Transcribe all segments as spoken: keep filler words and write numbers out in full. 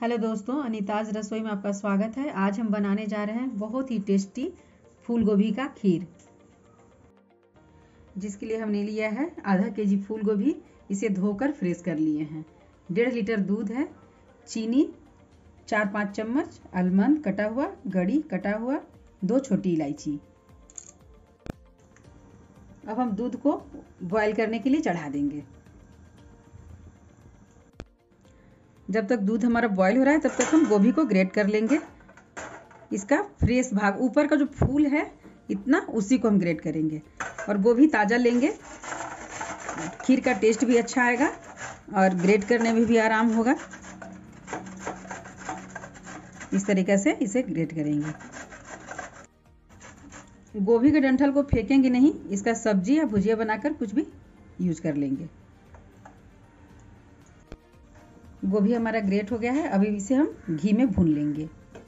Hello दोस्तों, अनीताज रसोई में आपका स्वागत है। आज हम बनाने जा रहे हैं बहुत ही टेस्टी फूल गोभी का खीर, जिसके लिए हमने लिया है आधा के जी फूल गोभी। इसे धोकर फ्रेश कर लिए हैं। डेढ़ लीटर दूध है, चीनी चार पाँच चम्मच, आलमंड कटा हुआ, गड़ी कटा हुआ, दो छोटी इलायची। अब हम दूध को बॉयल करने के लिए चढ़ा देंगे। जब तक दूध हमारा बॉयल हो रहा है तब तक हम गोभी को ग्रेट कर लेंगे। इसका फ्रेश भाग, ऊपर का जो फूल है इतना, उसी को हम ग्रेट करेंगे। और गोभी ताज़ा लेंगे, खीर का टेस्ट भी अच्छा आएगा और ग्रेट करने में भी आराम होगा। इस तरीके से इसे ग्रेट करेंगे। गोभी के डंठल को फेंकेंगे नहीं, इसका सब्जी या भुजिया बनाकर कुछ भी यूज कर लेंगे। गोभी हमारा ग्रेट हो गया है। अभी इसे हम घी में भून लेंगे।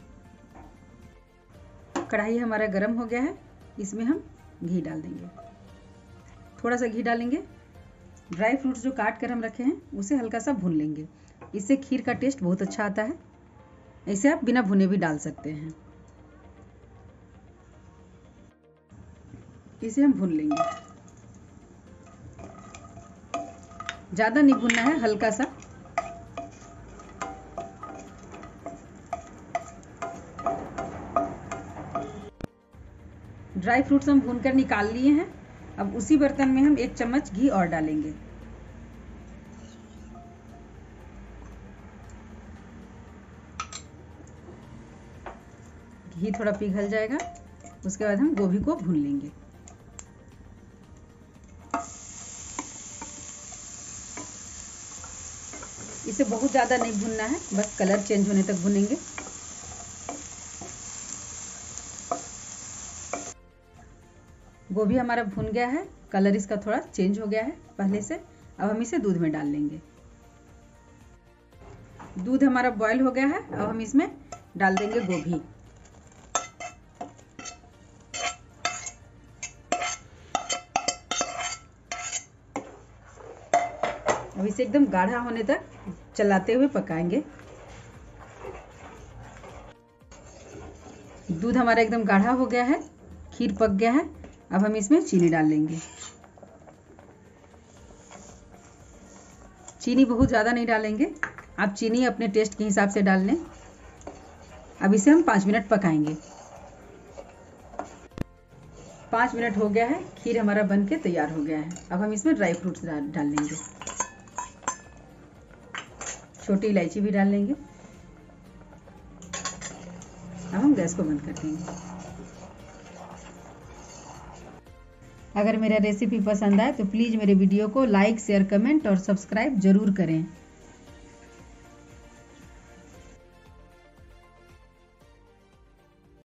कढ़ाई हमारा गर्म हो गया है, इसमें हम घी डाल देंगे। थोड़ा सा घी डालेंगे। ड्राई फ्रूट्स जो काट कर हम रखे हैं उसे हल्का सा भून लेंगे। इससे खीर का टेस्ट बहुत अच्छा आता है। इसे आप बिना भुने भी डाल सकते हैं। इसे हम भून लेंगे। ज़्यादा नहीं भूनना है, हल्का सा। ड्राई फ्रूट्स हम भूनकर निकाल लिए हैं। अब उसी बर्तन में हम एक चम्मच घी और डालेंगे। घी थोड़ा पिघल जाएगा, उसके बाद हम गोभी को भून लेंगे। इसे बहुत ज़्यादा नहीं भूनना है, बस कलर चेंज होने तक भूनेंगे। गोभी हमारा भुन गया है, कलर इसका थोड़ा चेंज हो गया है पहले से। अब हम इसे दूध में डाल लेंगे। दूध हमारा बॉयल हो गया है। अब हम इसमें डाल देंगे गोभी। अब इसे एकदम गाढ़ा होने तक चलाते हुए पकाएंगे। दूध हमारा एकदम गाढ़ा हो गया है, खीर पक गया है। अब हम इसमें चीनी डाल लेंगे। चीनी बहुत ज़्यादा नहीं डालेंगे, आप चीनी अपने टेस्ट के हिसाब से डाल लें। अब इसे हम पाँच मिनट पकाएंगे। पाँच मिनट हो गया है, खीर हमारा बनके तैयार हो गया है। अब हम इसमें ड्राई फ्रूट्स डाल लेंगे। छोटी इलायची भी डाल लेंगे। अब हम गैस को बंद कर देंगे। अगर मेरा रेसिपी पसंद आए तो प्लीज़ मेरे वीडियो को लाइक, शेयर, कमेंट और सब्सक्राइब जरूर करें।